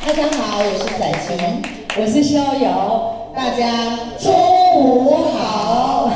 大家好，我是彩琴，我是逍遥，大家中午好。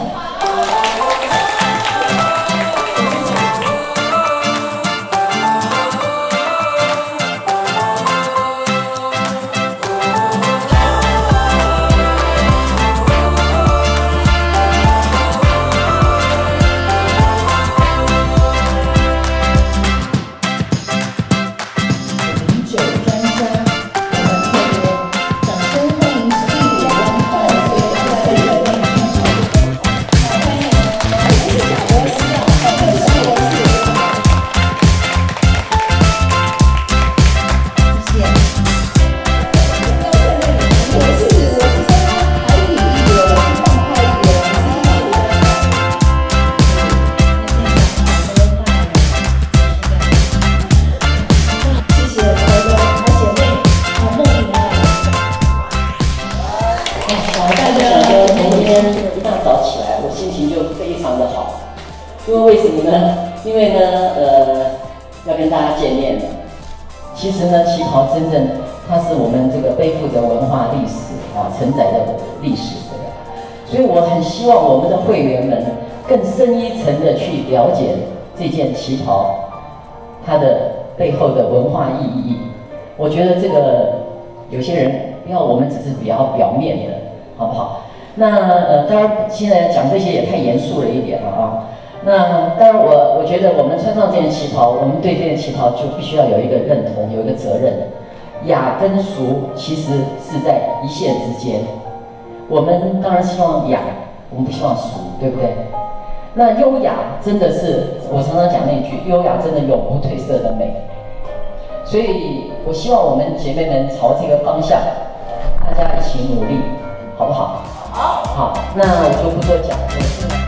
一大早起来，我心情就非常的好，因为为什么呢？因为呢，要跟大家见面了。其实呢，旗袍真正它是我们这个背负着文化历史承载的历史的，所以我很希望我们的会员们更深一层的去了解这件旗袍它的背后的文化意义。我觉得这个有些人不要我们只是比较表面的，好不好？那当然现在讲这些也太严肃了一点了啊。那当然我觉得我们穿上这件旗袍，我们对这件旗袍就必须要有一个认同，有一个责任。雅跟俗其实是在一线之间。我们当然希望雅，我们不希望俗，对不对？那优雅真的是我常常讲那句，优雅真的永不褪色的美。所以我希望我们姐妹们朝这个方向，大家一起努力，好不好？好，那我就不多讲了。